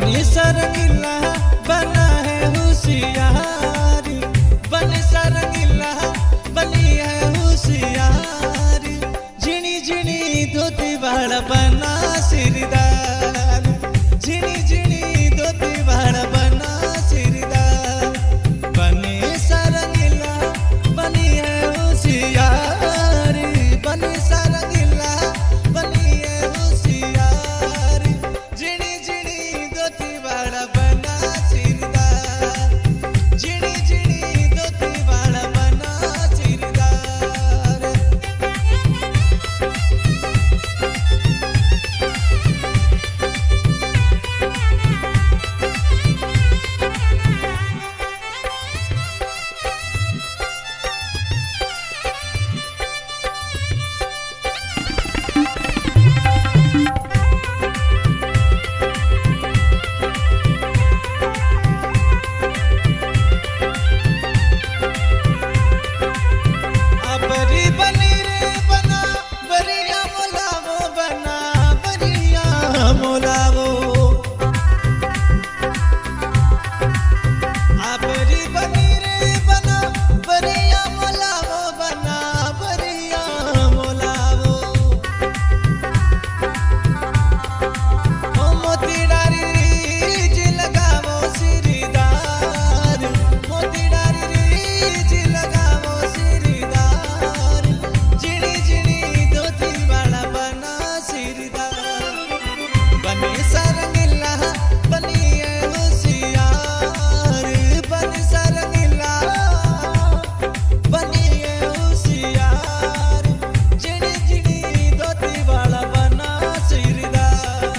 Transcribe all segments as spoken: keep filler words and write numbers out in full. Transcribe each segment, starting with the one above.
बनी सरंगीला बना है होशियारी, बनी सरंगीला बनी है होशियारी, झिणी झिणी धोती वाला बना सिरदार, झिणी झिणी धोती वाला बना सिरदार, बनी सरंगीला बनी है होशियारी, बनी सरंगीला बनी है होशियारी, झिणी झिणी धोती वाला बना सिरदार, झिणी झिणी धोती वाला बना सिरदार। बरी बनी रे बना बरिया मोलावो, बना बरिया मोलावो, बरी बनी रे बना बरिया मोलावो, बना बरिया मोलावो, ओ मोती डारी रीज लगावो सिरदार, मोती डारी रीज लगावो सिरदार, झिणी झिणी धोती वाला बना सिरदार, बनी सरंगीला बनी है होशियार, बनी सरंगीला बनी है होशियार, झिणी झिणी धोती वाला बना सिरदार।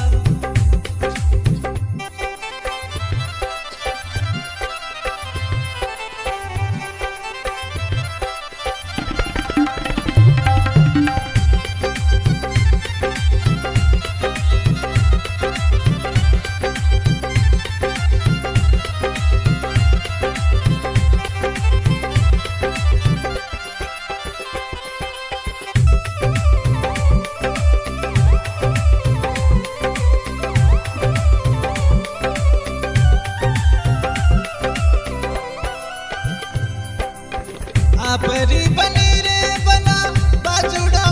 बरी बनी रे बना बाजुड़ा